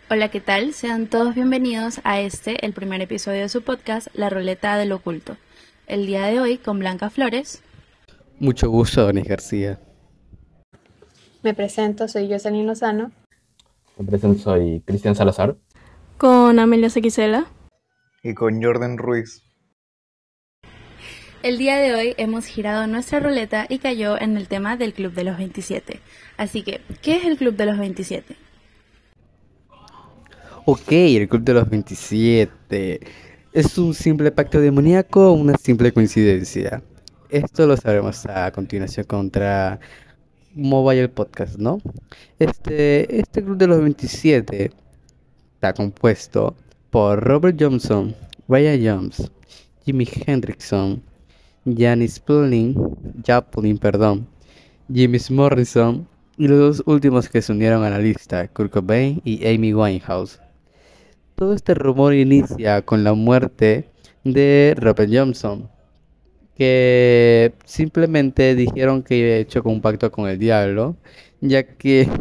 Hola, ¿qué tal? Sean todos bienvenidos a el primer episodio de su podcast, La Ruleta del Oculto. El día de hoy con Blanca Flores. Mucho gusto, Donis García. Me presento, soy Jocelyn Lozano. Me presento, soy Cristian Salazar. Con Amelia Sequicela. Y con Jordan Ruiz. El día de hoy hemos girado nuestra ruleta y cayó en el tema del Club de los 27. Así que, ¿qué es el Club de los 27? Ok, el Club de los 27. ¿Es un simple pacto demoníaco o una simple coincidencia? Esto lo sabremos a continuación contra Mobile Podcast, ¿no? Este Club de los 27 está compuesto por Robert Johnson, Brian Jones, Jimi Hendrixon, Janis Joplin, Jim Morrison y los dos últimos que se unieron a la lista, Kurt Cobain y Amy Winehouse. Todo este rumor inicia con la muerte de Robert Johnson, que simplemente dijeron que había hecho un pacto con el diablo, ya que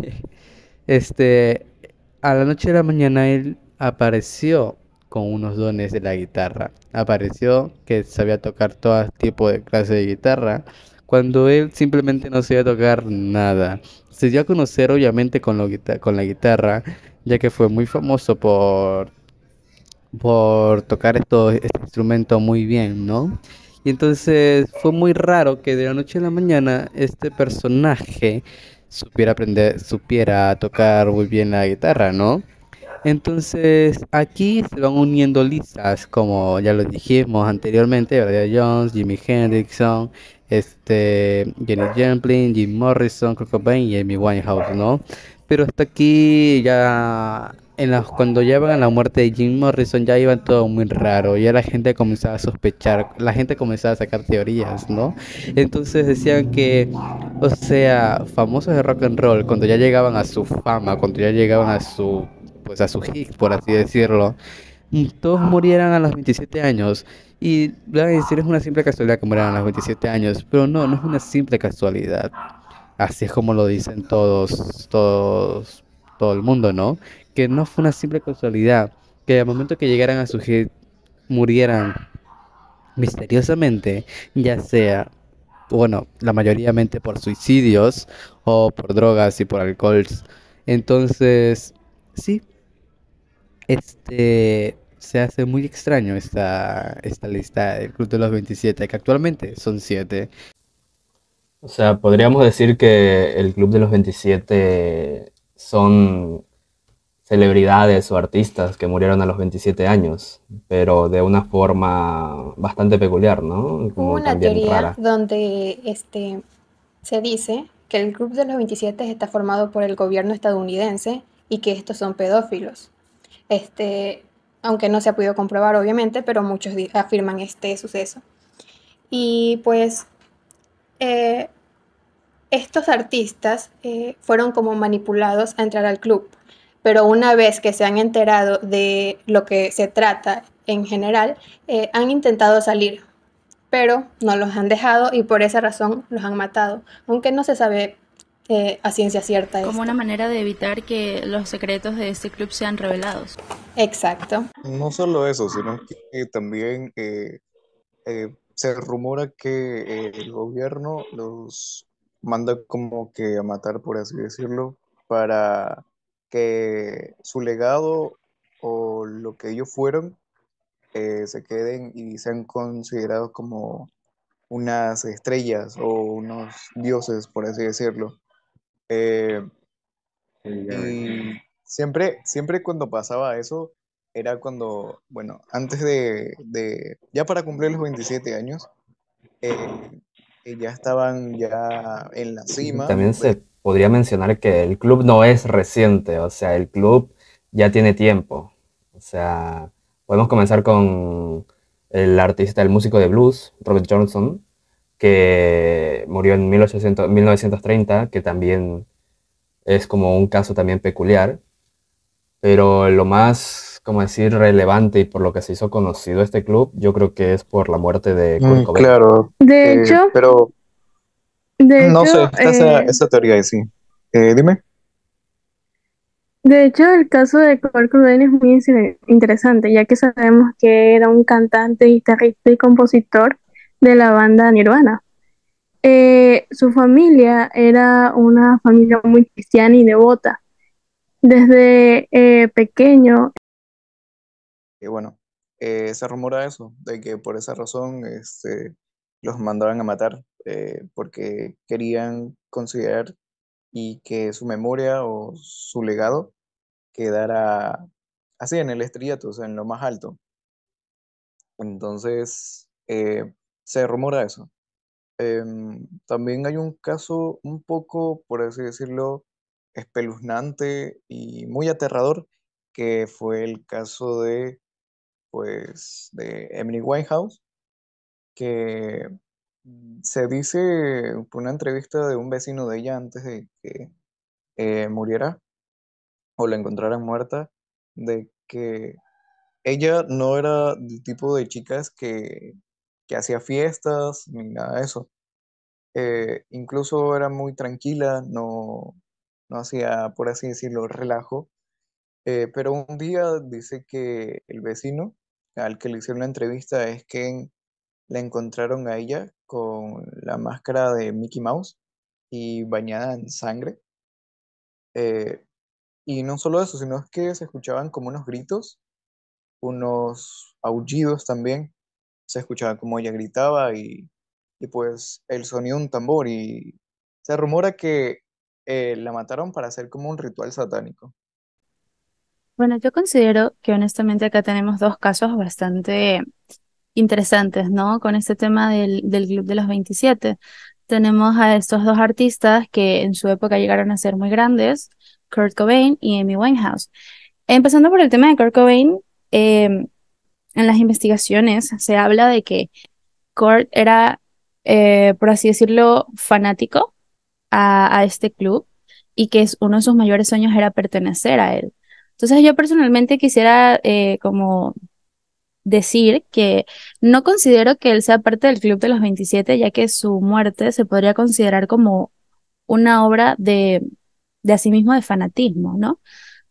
a la noche de la mañana él apareció con unos dones de la guitarra. Apareció que sabía tocar todo tipo de clase de guitarra, cuando él simplemente no sabía tocar nada. Se dio a conocer obviamente con la guitarra, ya que fue muy famoso por tocar este instrumento muy bien, ¿no? Y entonces fue muy raro que de la noche a la mañana este personaje supiera tocar muy bien la guitarra, ¿no? Entonces aquí se van uniendo listas, como ya lo dijimos anteriormente, Brian Jones, Jimi Hendrixon, Janis Joplin, Jim Morrison, Kurt Cobain y Amy Winehouse, ¿no? Pero hasta aquí ya cuando llevan a la muerte de Jim Morrison ya iban todo muy raro, ya la gente comenzaba a sospechar, la gente comenzaba a sacar teorías, ¿no? Entonces decían que, o sea, famosos de rock and roll, cuando ya llegaban a su fama, cuando ya llegaban a su hit, por así decirlo, todos murieran a los 27 años. Y van a decir, es una simple casualidad que murieran a los 27 años, pero no es una simple casualidad. Así es como lo dicen todo el mundo, ¿no? Que no fue una simple casualidad, que al momento que llegaran a su hit, murieran misteriosamente, ya sea, bueno, la mayoritariamente por suicidios o por drogas y por alcohol. Entonces, sí, se hace muy extraño esta lista del Club de los 27, que actualmente son 7. O sea, podríamos decir que el Club de los 27 son celebridades o artistas que murieron a los 27 años, pero de una forma bastante peculiar, ¿no? Hubo una también teoría rara. donde se dice que el Club de los 27 está formado por el gobierno estadounidense y que estos son pedófilos. Aunque no se ha podido comprobar, obviamente, pero muchos afirman este suceso. Y pues estos artistas fueron como manipulados a entrar al club, pero una vez que se han enterado de lo que se trata en general, han intentado salir, pero no los han dejado y por esa razón los han matado, aunque no se sabe a ciencia cierta Como esto. una manera de evitar que los secretos de este club sean revelados. Exacto. No solo eso, sino que también se rumora que el gobierno los manda como que a matar, por así decirlo, para que su legado o lo que ellos fueron se queden y sean considerados como unas estrellas o unos dioses, por así decirlo. Eh, y siempre cuando pasaba eso, era cuando, bueno, antes ya para cumplir los 27 años, ya estaban ya en la cima. También se podría mencionar que el club no es reciente, o sea, el club ya tiene tiempo. O sea, podemos comenzar con el músico de blues, Robert Johnson, que murió en 1930, que también es como un caso también peculiar, pero lo más, como decir, relevante y por lo que se hizo conocido este club, yo creo que es por la muerte de Kurt Cobain. Claro, De hecho, pero de no sé, hecho, está esa teoría de sí. Dime. De hecho, el caso de Kurt Cobain es muy interesante, ya que sabemos que era un cantante, guitarrista y compositor de la banda Nirvana. Su familia era una familia muy cristiana y devota. Desde pequeño. Y bueno, se rumora eso, de que por esa razón los mandaban a matar, porque querían considerar y que su memoria o su legado quedara así en el estrellato, o sea, en lo más alto. Entonces, se rumora eso. También hay un caso un poco, por así decirlo, espeluznante y muy aterrador, que fue el caso de Emily Winehouse, que se dice por una entrevista de un vecino de ella antes de que muriera o la encontraran muerta, de que ella no era del tipo de chicas que hacía fiestas ni nada de eso. Incluso era muy tranquila, no hacía, por así decirlo, relajo. Pero un día dice que el vecino al que le hicieron la entrevista es que la encontraron a ella con la máscara de Mickey Mouse y bañada en sangre. Eh, y no solo eso, sino es que se escuchaban como unos gritos, unos aullidos también. Se escuchaba como ella gritaba y pues el sonido de un tambor. Y se rumora que la mataron para hacer como un ritual satánico. Bueno, yo considero que honestamente acá tenemos dos casos bastante interesantes, ¿no? Con este tema del Club de los 27. Tenemos a estos dos artistas que en su época llegaron a ser muy grandes, Kurt Cobain y Amy Winehouse. Empezando por el tema de Kurt Cobain, en las investigaciones se habla de que Kurt era, por así decirlo, fanático a este club y que uno de sus mayores sueños era pertenecer a él. Entonces yo personalmente quisiera como decir que no considero que él sea parte del Club de los 27, ya que su muerte se podría considerar como una obra de asimismo de fanatismo, ¿no?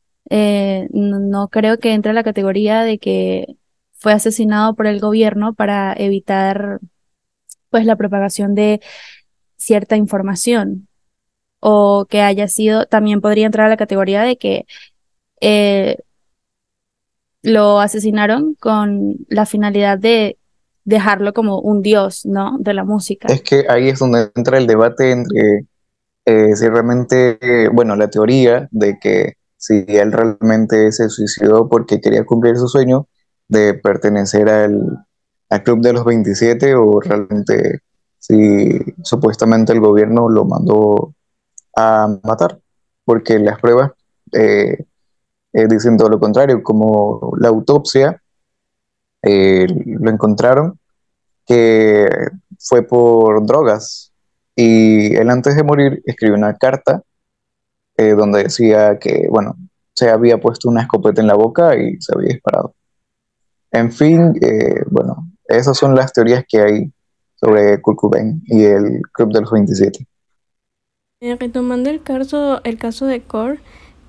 No creo que entre a la categoría de que fue asesinado por el gobierno para evitar pues la propagación de cierta información o que haya sido, también podría entrar a la categoría de que eh, lo asesinaron con la finalidad de dejarlo como un dios, ¿no? De la música. Es que ahí es donde entra el debate entre si realmente, bueno, la teoría de que si él realmente se suicidó porque quería cumplir su sueño de pertenecer al Club de los 27 o realmente si supuestamente el gobierno lo mandó a matar, porque las pruebas dicen todo lo contrario, como la autopsia lo encontraron que fue por drogas y él antes de morir escribió una carta donde decía que, bueno, se había puesto una escopeta en la boca y se había disparado. En fin, bueno, esas son las teorías que hay sobre Kurt Cobain y el Club de los 27. Retomando el caso de Kurt,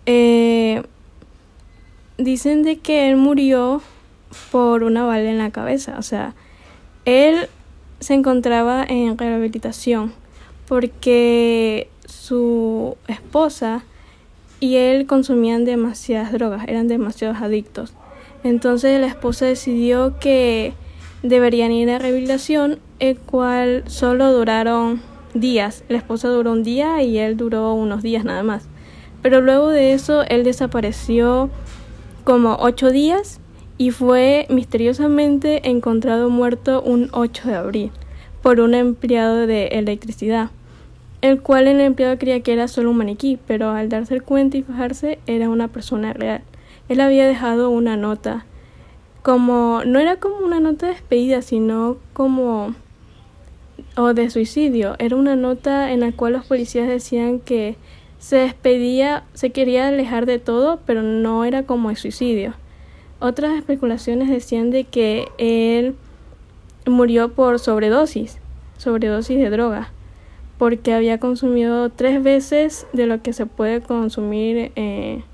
dicen de que él murió por una bala en la cabeza. O sea, él se encontraba en rehabilitación porque su esposa y él consumían demasiadas drogas, eran demasiados adictos. Entonces la esposa decidió que deberían ir a rehabilitación, el cual solo duraron días. La esposa duró un día y él duró unos días nada más. Pero luego de eso él desapareció como 8 días y fue misteriosamente encontrado muerto un 8 de abril por un empleado de electricidad, el cual el empleado creía que era solo un maniquí, pero al darse cuenta y fijarse era una persona real. Él había dejado una nota, no era como una nota de despedida, sino como o de suicidio. Era una nota en la cual los policías decían que se despedía, se quería alejar de todo, pero no era como el suicidio. Otras especulaciones decían de que él murió por sobredosis de droga, porque había consumido 3 veces de lo que se puede consumir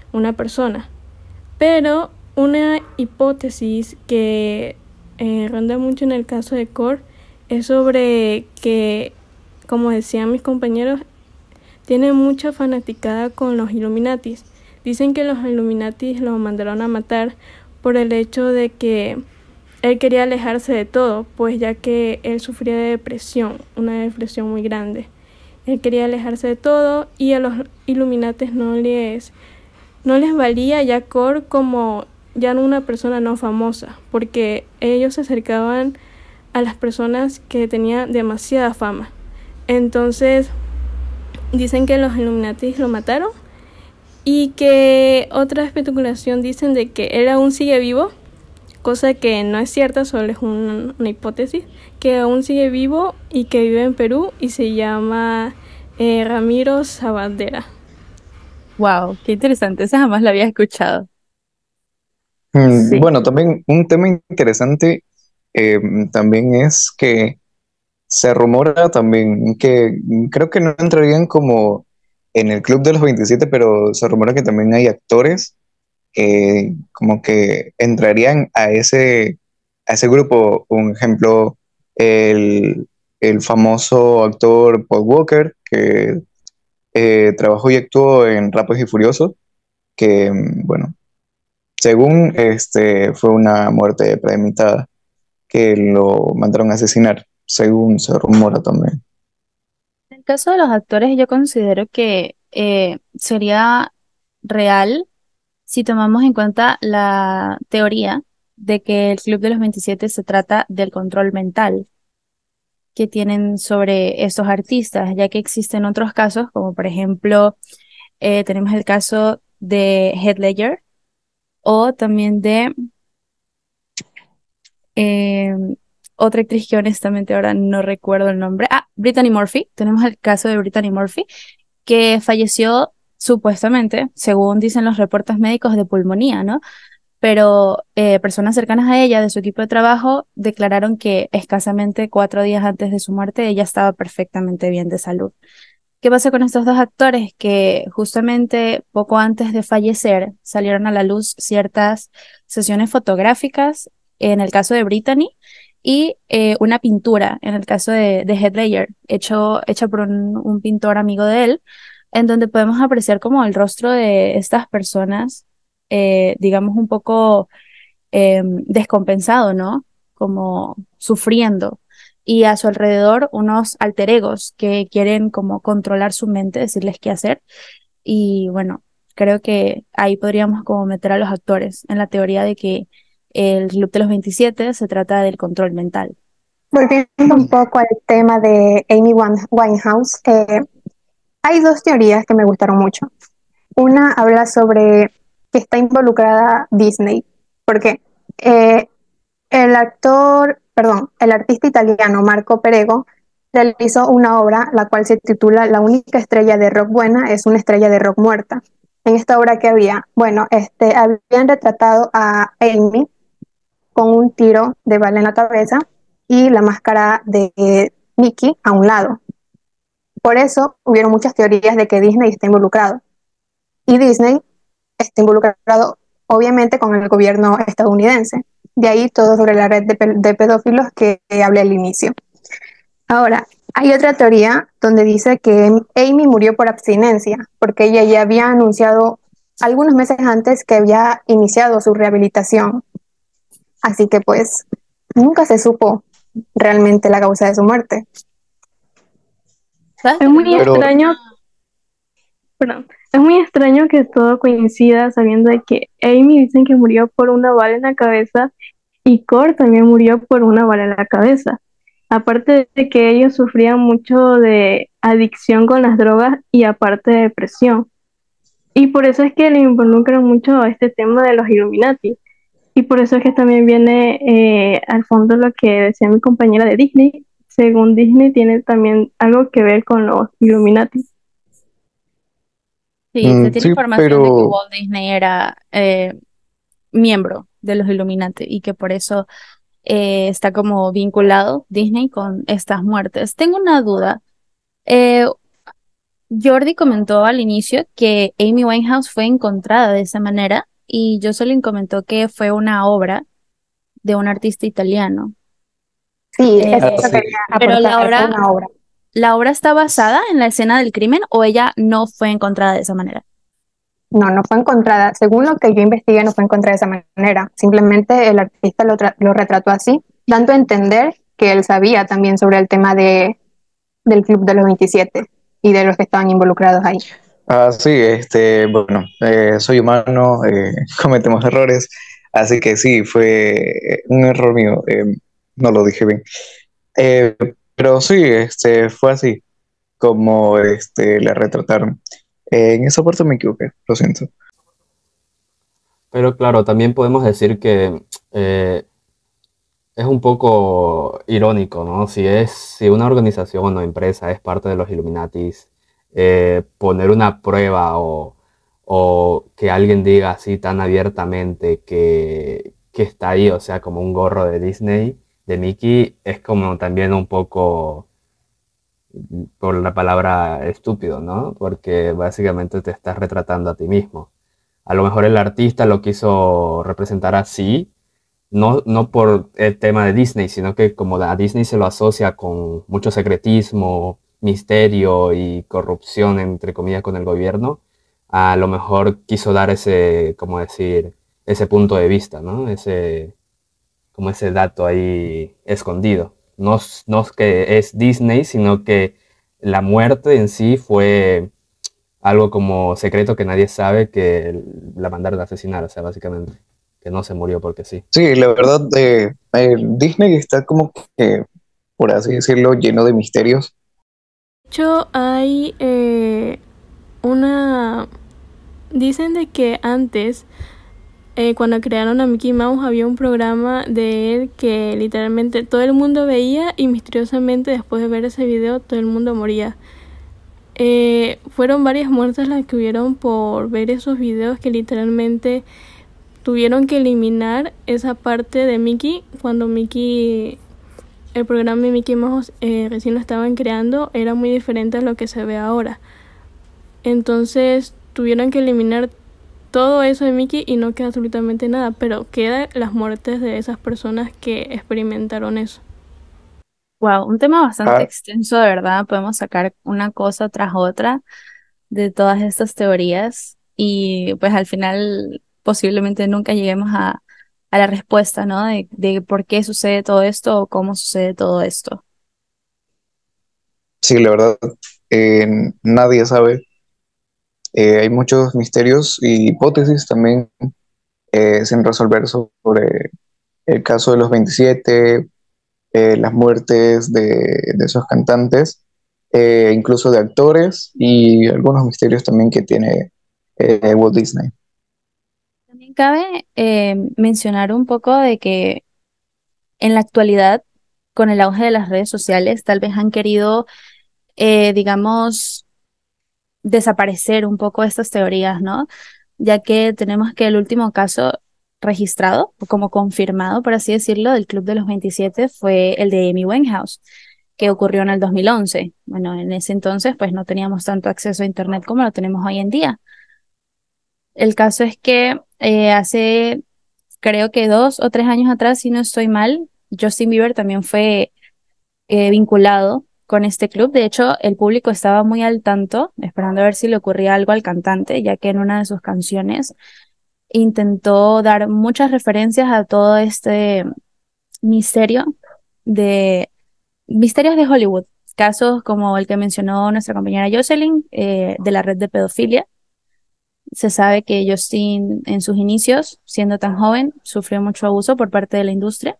una persona. Pero una hipótesis que ronda mucho en el caso de Core es sobre que, como decían mis compañeros, tiene mucha fanaticada con los Illuminatis. Dicen que los Illuminatis lo mandaron a matar por el hecho de que él quería alejarse de todo, pues ya que él sufría de depresión, una depresión muy grande. Él quería alejarse de todo y a los Illuminatis no les valía ya Core como ya no una persona no famosa, porque ellos se acercaban a las personas que tenían demasiada fama. Entonces dicen que los Illuminatis lo mataron y que otra especulación dicen de que él aún sigue vivo, cosa que no es cierta, solo es una hipótesis, que aún sigue vivo y que vive en Perú y se llama Ramiro Sabandera. Wow, qué interesante, esa jamás la había escuchado. Mm, Sí. Bueno, también un tema interesante también es que se rumora también que creo que no entrarían como en el Club de los 27, pero se rumora que también hay actores que como que entrarían a ese grupo. Un ejemplo, el, el famoso actor Paul Walker, que trabajó y actuó en Rápidos y Furiosos, que bueno, según fue una muerte premeditada, que lo mandaron a asesinar, según se rumora también. En el caso de los actores, yo considero que sería real si tomamos en cuenta la teoría de que el Club de los 27 se trata del control mental que tienen sobre estos artistas, ya que existen otros casos, como por ejemplo, tenemos el caso de Heath Ledger o también de eh, otra actriz que honestamente ahora no recuerdo el nombre. Ah, Brittany Murphy. Tenemos el caso de Brittany Murphy, que falleció supuestamente, según dicen los reportes médicos, de pulmonía, ¿no? Pero personas cercanas a ella, de su equipo de trabajo, declararon que escasamente 4 días antes de su muerte ella estaba perfectamente bien de salud. ¿Qué pasa con estos dos actores? Que justamente poco antes de fallecer salieron a la luz ciertas sesiones fotográficas, en el caso de Brittany, y una pintura, en el caso de Heath Ledger, hecha por un pintor amigo de él, en donde podemos apreciar como el rostro de estas personas, digamos, un poco descompensado, ¿no? Como sufriendo. Y a su alrededor unos alter egos que quieren como controlar su mente, decirles qué hacer. Y bueno, creo que ahí podríamos como meter a los actores en la teoría de que el Club de los 27 se trata del control mental. Volviendo un poco al tema de Winehouse, hay dos teorías que me gustaron mucho. Una habla sobre que está involucrada Disney, porque eh, el artista italiano Marco Perego realizó una obra la cual se titula La única estrella de rock buena es una estrella de rock muerta. En esta obra que había, bueno, habían retratado a Amy con un tiro de bala en la cabeza y la máscara de Mickey a un lado. Por eso hubieron muchas teorías de que Disney está involucrado. Y Disney está involucrado obviamente con el gobierno estadounidense. De ahí todo sobre la red de pedófilos que hablé al inicio. Ahora, hay otra teoría donde dice que Amy murió por abstinencia, porque ella ya había anunciado algunos meses antes que había iniciado su rehabilitación. Así que pues nunca se supo realmente la causa de su muerte. ¿Sabes? Es muy Pero extraño, perdón, es muy extraño que todo coincida sabiendo de que Amy dicen que murió por una bala en la cabeza y Core también murió por una bala en la cabeza. Aparte de que ellos sufrían mucho de adicción con las drogas y aparte de depresión. Y por eso es que le involucran mucho a este tema de los Illuminati. Y por eso es que también viene al fondo lo que decía mi compañera de Disney. Según Disney tiene también algo que ver con los Illuminati. Sí, se tiene sí, información de que pero Walt Disney era miembro de los Illuminati y que por eso está como vinculado Disney con estas muertes. Tengo una duda. Eh, Jordi comentó al inicio que Amy Winehouse fue encontrada de esa manera y Jocelyn comentó que fue una obra de un artista italiano. Sí, eso Eh, es lo que Sí, quería pero aportar, fue una obra. ¿la obra está basada en la escena del crimen o ella no fue encontrada de esa manera? No, no fue encontrada. Según lo que yo investigué, no fue encontrada de esa manera. Simplemente el artista lo retrató así, dando a entender que él sabía también sobre el tema del Club de los 27 y de los que estaban involucrados ahí. sí, bueno, soy humano, cometemos errores, así que sí, fue un error mío, no lo dije bien. Eh, pero sí, fue así como la retrataron. En esa parte me equivoqué, lo siento. Pero claro, también podemos decir que eh, es un poco irónico, ¿no? Si una organización o empresa es parte de los Illuminatis, poner una prueba o que alguien diga así tan abiertamente que está ahí, o sea, como un gorro de Disney, de Mickey, es como también un poco, por la palabra estúpido, ¿no? Porque básicamente te estás retratando a ti mismo. A lo mejor el artista lo quiso representar así, no por el tema de Disney, sino que como a Disney se lo asocia con mucho secretismo, misterio y corrupción, entre comillas, con el gobierno, a lo mejor quiso dar ese, como decir, ese punto de vista, ¿no? Como ese dato ahí escondido. No es que es Disney, sino que la muerte en sí fue algo como secreto que nadie sabe que la mandaron a asesinar, o sea, básicamente, que no se murió porque sí. Sí, la verdad, Disney está como que, por así decirlo, lleno de misterios. De hecho, hay una... Dicen de que antes, cuando crearon a Mickey Mouse, había un programa de él que literalmente todo el mundo veía y misteriosamente después de ver ese video todo el mundo moría. Fueron varias muertes las que hubieron por ver esos videos que literalmente tuvieron que eliminar esa parte de Mickey cuando el programa de Mickey Mouse recién lo estaban creando, era muy diferente a lo que se ve ahora. Entonces tuvieron que eliminar todo eso de Mickey y no queda absolutamente nada, pero quedan las muertes de esas personas que experimentaron eso. Wow, un tema bastante Ah, extenso, de verdad. Podemos sacar una cosa tras otra de todas estas teorías y pues al final posiblemente nunca lleguemos a la respuesta, ¿no? De por qué sucede todo esto o cómo sucede todo esto. sí, la verdad, nadie sabe. Hay muchos misterios y hipótesis también sin resolver sobre el caso de los 27, las muertes de esos cantantes, incluso de actores y algunos misterios también que tiene Walt Disney. También cabe mencionar un poco de que en la actualidad, con el auge de las redes sociales, tal vez han querido, digamos, desaparecer un poco estas teorías, ¿no? Ya que tenemos que el último caso registrado, o como confirmado, por así decirlo, del Club de los 27 fue el de Amy Winehouse, que ocurrió en el 2011. Bueno, en ese entonces pues no teníamos tanto acceso a Internet como lo tenemos hoy en día. El caso es que hace, creo que 2 o 3 años atrás, si no estoy mal, Justin Bieber también fue vinculado con este club. De hecho, el público estaba muy al tanto, esperando a ver si le ocurría algo al cantante, ya que en una de sus canciones intentó dar muchas referencias a todo este misterio de misterios de Hollywood. Casos como el que mencionó nuestra compañera Jocelyn, de la red de pedofilia. Se sabe que Justin en sus inicios, siendo tan joven, sufrió mucho abuso por parte de la industria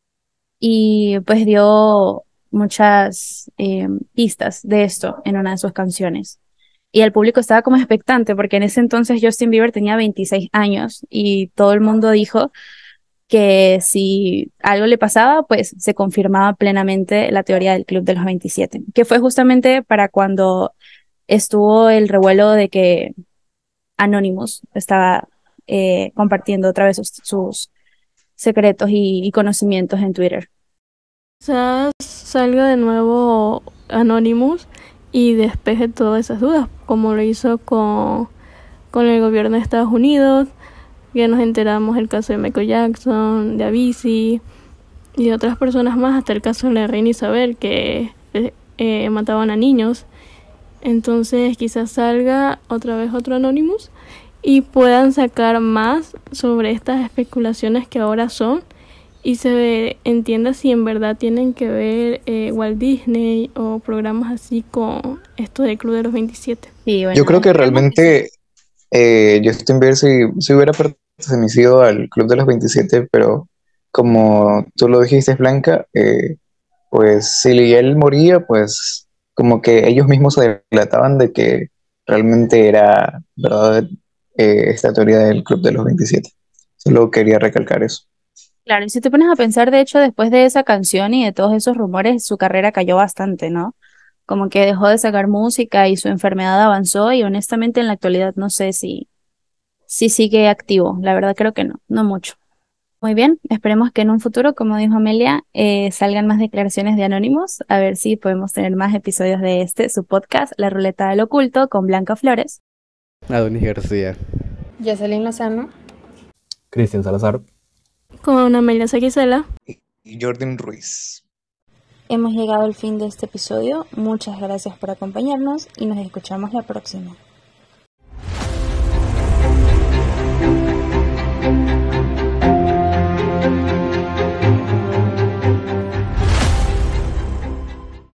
y pues dio muchas pistas de esto en una de sus canciones. Y el público estaba como expectante porque en ese entonces Justin Bieber tenía 26 años y todo el mundo dijo que si algo le pasaba, pues se confirmaba plenamente la teoría del Club de los 27, que fue justamente para cuando estuvo el revuelo de que Anonymous estaba compartiendo otra vez sus secretos y conocimientos en Twitter. Quizás salga de nuevo Anonymous y despeje todas esas dudas, como lo hizo con el gobierno de Estados Unidos. Ya nos enteramos del caso de Michael Jackson, de Avicii y de otras personas más, hasta el caso de la reina Isabel, que mataban a niños. Entonces quizás salga otra vez otro Anonymous y puedan sacar más sobre estas especulaciones que ahora son, y se entienda si en verdad tienen que ver Walt Disney o programas así con esto del Club de los 27. Sí, bueno, Yo creo que esperemos que sí. realmente Justin Bieber si hubiera pertenecido al Club de los 27, pero como tú lo dijiste, Blanca, pues si él moría, pues como que ellos mismos se delataban de que realmente era verdad esta teoría del Club de los 27. Solo quería recalcar eso. Claro, y si te pones a pensar, de hecho, después de esa canción y de todos esos rumores, su carrera cayó bastante, ¿no? Como que dejó de sacar música y su enfermedad avanzó y honestamente en la actualidad no sé si sigue activo. La verdad creo que no, no mucho. Muy bien, esperemos que en un futuro, como dijo Amelia, salgan más declaraciones de Anónimos, a ver si podemos tener más episodios de su podcast, La Ruleta del Oculto, con Blanca Flores. Adonis García. Jocelyn Lozano. Cristian Salazar. Con Amelia Saquicela. Y Jordan Ruiz. Hemos llegado al fin de este episodio, muchas gracias por acompañarnos y nos escuchamos la próxima.